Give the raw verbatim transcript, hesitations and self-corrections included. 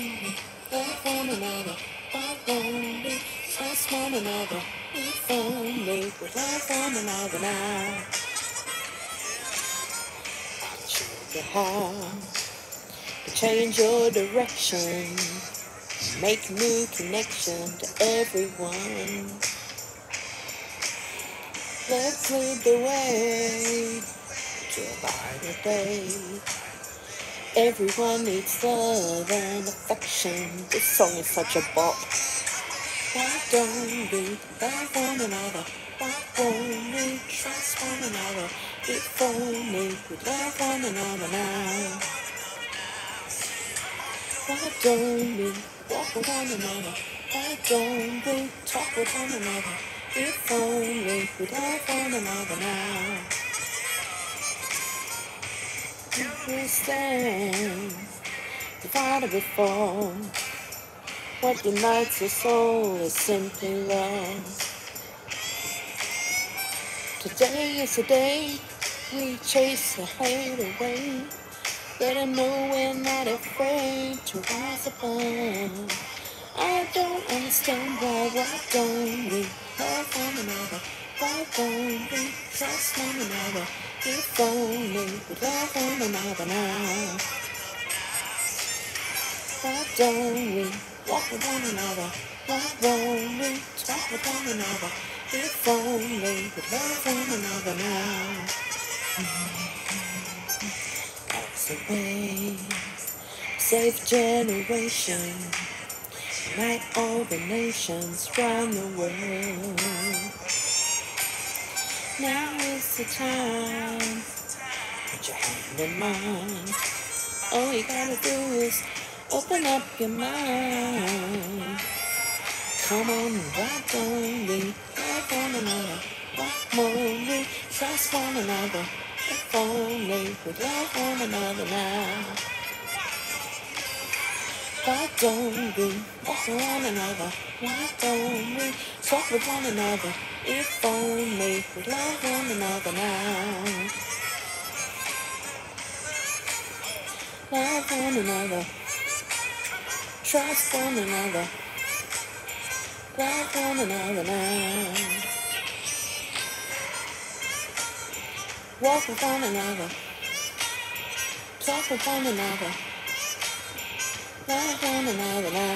love one another, why won't we trust one another? If only we love one another now. I'll show you how to change your direction, make new connection to everyone. Let's lead the way to a brighter day. Everyone needs love and affection. This song is such a bop. Why don't we love one another? Why won't we trust one another? If only we love one another now. Why don't we walk with one another? Why don't we talk with one another? If only we love one another now. We stand divided before. What unites us all is simply love. Today is the day we chase the hate away. Let them know we're not afraid to rise above. I don't understand why, why don't we love one another? Why don't we trust one another? If only we love one another now. Why don't we walk with one another? Why don't we talk with one another? If only we love one another now. That's the way. Save generation. Unite all the nations round the world. Now is the time. Put your hand in mine. All you gotta do is open up your mind. Come on, why don't we love one another? Why won't we trust one another? If only we love one another now. Why don't we walk with one another? Why don't we talk with one another? If only we love one another now. Love one another. Trust one another. Love one another now. Walk with one another. Talk with one another. Love one another now.